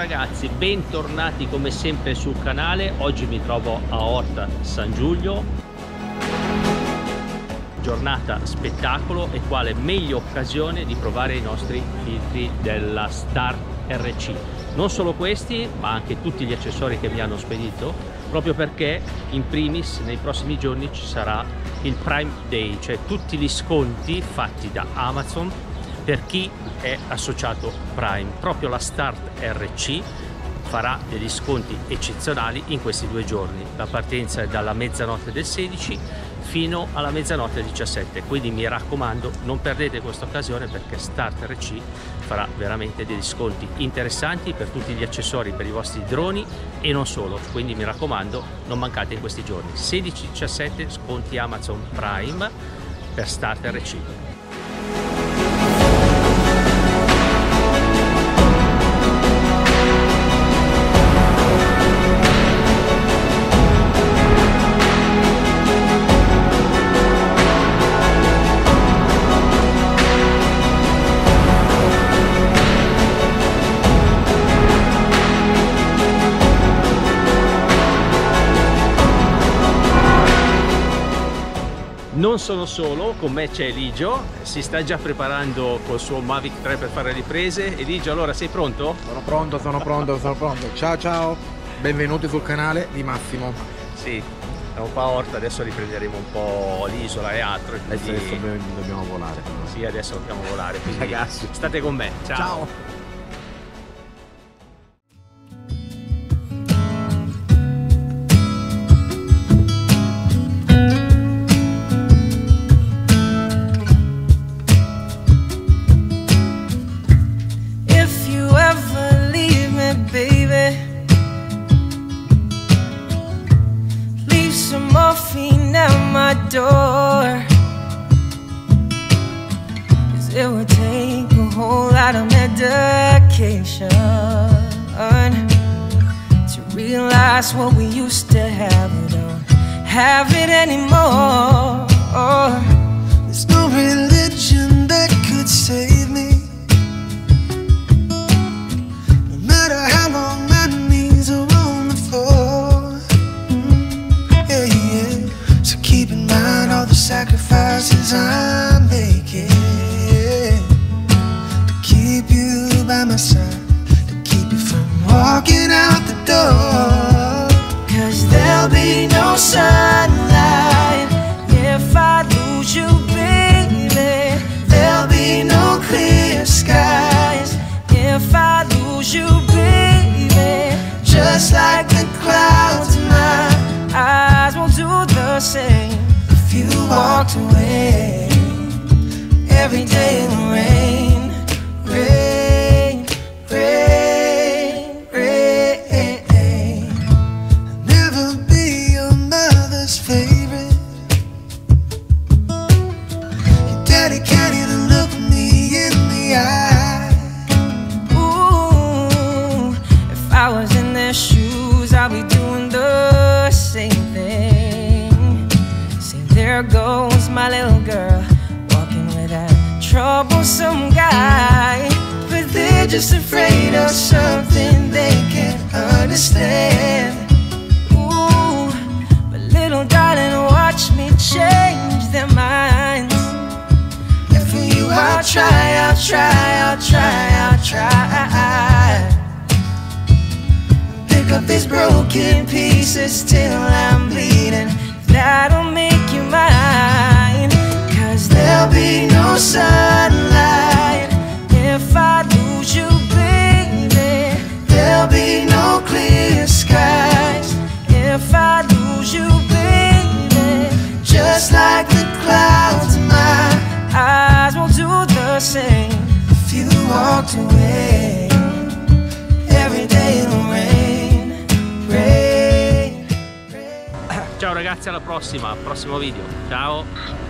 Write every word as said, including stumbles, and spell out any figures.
ragazzi, bentornati come sempre sul canale. Oggi mi trovo a Orta San Giulio, giornata spettacolo e quale meglio occasione di provare i nostri filtri della Start R C. Non solo questi, ma anche tutti gli accessori che mi hanno spedito, proprio perché in primis nei prossimi giorni ci sarà il Prime Day, cioè tutti gli sconti fatti da Amazon per chi è associato Prime. Proprio la Start R C farà degli sconti eccezionali in questi due giorni. La partenza è dalla mezzanotte del sedici fino alla mezzanotte del diciassette, quindi mi raccomando non perdete questa occasione, perché Start R C farà veramente degli sconti interessanti per tutti gli accessori per i vostri droni e non solo, quindi mi raccomando non mancate in questi giorni. Sedici diciassette sconti Amazon Prime per Start R C. Non sono solo, con me c'è Eligio, si sta già preparando col suo Mavic tre per fare riprese. Eligio, allora sei pronto? Sono pronto, sono pronto, sono pronto. Ciao ciao, benvenuti sul canale di Massimo. Sì, siamo qua a Orta, adesso riprenderemo un po' l'isola e altro. E quindi... Adesso dobbiamo volare. Sì, adesso dobbiamo volare, quindi ragazzi state con me. Ciao! Ciao. At my door, 'cause it would take a whole lot of medication to realize what we used to have. We don't have it anymore. There's no religion that could save me, no matter how long my knees are on the floor. Yeah, yeah. So keep in mind all the sacrifices I'm making to keep you by my side, to keep you from walking out the door. 'Cause there'll be no sunlight if I lose you, baby. There'll be no clear skies if I lose you, baby. Just like the clouds in my eyes won't do the same if you walked away. Every day in the rain, rain, rain, rain. I'll never be your mother's favorite. Your daddy can't even look me in the eye. Ooh, if I was in their shoes, I'd be doing the same thing. Say, there goes my little girl, walking with that troublesome guy. But they're just afraid of something they can't understand. Ooh, but little darling, watch me change their minds. And for you I'll try, I'll try, I'll try, I'll try. Pick up these broken pieces till I'm bleeding. That'll make you mine. 'Cause There'll be no sunlight if I lose you, baby. There'll be no clear skies If I lose you, baby. Just like the clouds in my eyes won't do the same if you walked away. Every day in the rain, rain, rain. Ciao ragazzi, alla prossima, al prossimo video. Ciao!